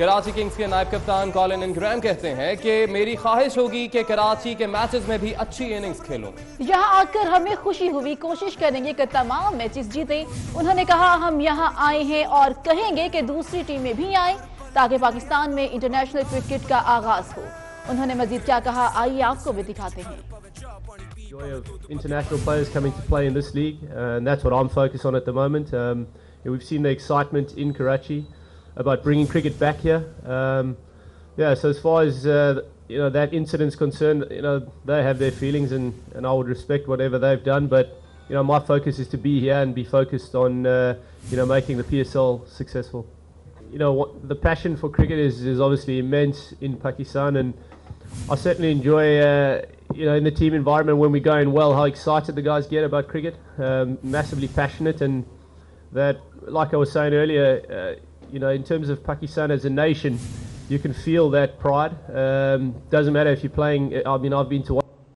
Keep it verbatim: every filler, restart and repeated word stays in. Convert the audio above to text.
Karachi Kings के नायब कप्तान कॉलिन इंग्रैम कहते हैं कि मेरी ख्वाहिश होगी कि कराची के मैचेस में भी अच्छी इनिंग्स खेलूं। यहाँ आकर हमें खुशी हुई, कोशिश करेंगे कि तमाम मैचेस जीतें। उन्होंने कहा हम यहाँ आए हैं और कहेंगे कि दूसरी टीमें भी आएं ताकि पाकिस्तान में इंटरनेशनल क्रिकेट का आगाज हो। उन्होंने मजीद क्या कहा, आइए आपको भी दिखाते हैं। Joy of international players coming to play in this league, uh, and that's what I'm focused on at the moment. Um, we've seen the excitement in Karachi about bringing cricket back here. Um, yeah, so as far as uh, you know that incident's concerned, you know they have their feelings, and, and I would respect whatever they've done. But you know my focus is to be here and be focused on uh, you know making the P S L successful. You know what, the passion for cricket is, is obviously immense in Pakistan, and I certainly enjoy. Uh, You know, in the team environment when we're going well, how excited the guys get about cricket, um, massively passionate, and that, like I was saying earlier, uh, you know, in terms of Pakistan as a nation, you can feel that pride. Um, doesn't matter if you're playing. I mean, I've been to